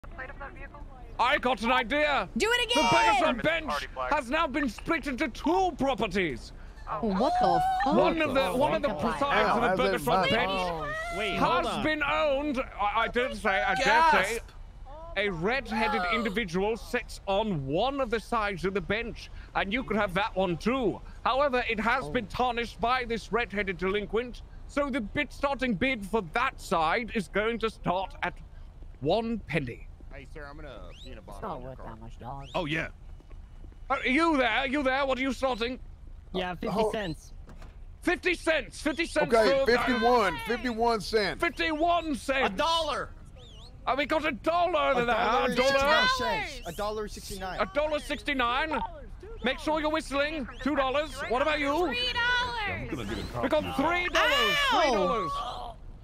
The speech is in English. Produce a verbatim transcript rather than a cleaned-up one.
I got an idea. Do it The again. Pegasus bench has now been split into two properties. Oh, what the fuck? One of the one of the Ow, sides of the how's Pegasus that bench Oh, wait, hold has on. been owned. I, I did say, I dare say, a red-headed individual sits on one of the sides of the bench, and you could have that one too. However, it has been tarnished by this red-headed delinquent, so the bid starting bid for that side is going to start at one penny. Hey, sir, I'm gonna peanut It's butter not on your worth car. that much, dog. Oh yeah. Are you there? Are you there? What are you starting? Yeah, fifty Oh. cents. fifty cents. fifty cents. Okay, for, fifty-one. fifty-one cents. fifty-one cents. A dollar. Oh, we got a dollar to that. A dollar. A dollar sixty-nine. A dollar sixty-nine. Make sure you're whistling. Two dollars. What about you? Three dollars. I'm gonna get a We got three dollars. Three dollars.